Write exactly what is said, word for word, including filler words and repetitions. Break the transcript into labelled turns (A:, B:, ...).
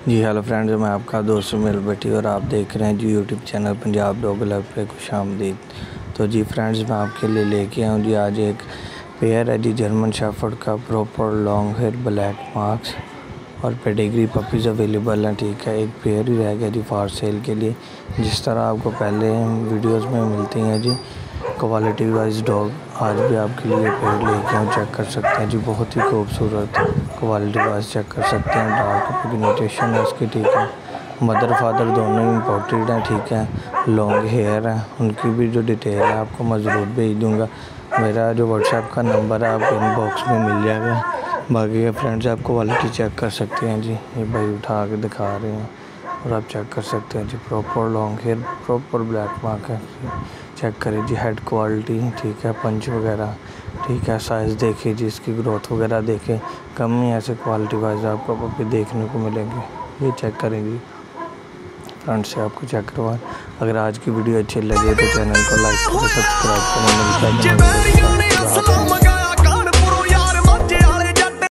A: जी hello friends, मैं आपका दोस्त मिल बैठी और आप देख रहे हैं जी YouTube channel Punjab dog love पे खुश आमदीद। तो जी फ्रेंड्स, मैं आपके लिए लेके आया हूँ जी आज एक पेयर है जी जर्मन शेफर्ड का proper long hair black marks और पेडिग्री पपीज़ अवेलेबल हैं। ठीक है, एक पेयर ही रह गया जी फॉर सेल के लिए। जिस तरह आपको पहले वीडियोस में मिलती हैं जी क्वालिटी वाइज डॉग, आज भी आपके लिए पेयर लेके आऊँ, चेक कर सकते हैं जी। बहुत ही खूबसूरत क्वालिटी वाइज चेक कर सकते हैं। डार्क पिगमेंटेशन है इसकी। ठीक है, मदर फादर दोनों इम्पोर्टेड हैं। ठीक है, लॉन्ग हेयर है। उनकी भी जो डिटेल है आपको मैं ज़रूर भेज दूँगा। मेरा जो व्हाट्सएप का नंबर है आपको इनबॉक्स में मिल जाएगा। बाकी के फ्रेंड्स आप क्वालिटी चेक कर सकते हैं जी। ये भाई उठा के दिखा रहे हैं और आप चेक कर सकते हैं जी। Proper long hair, proper black mark है। चेक करें जी हेड क्वालिटी। ठीक है, पंच वगैरह ठीक है, साइज़ देखिए जी, इसकी ग्रोथ वगैरह देखें। कम ही ऐसे क्वालिटी वाइज आपको पपी देखने को मिलेंगे। ये चेक करें जी, फ्रंट से आपको चेक करवा। अगर आज की वीडियो अच्छी लगे तो चैनल को लाइक करें, सब्सक्राइब करें। मिलता है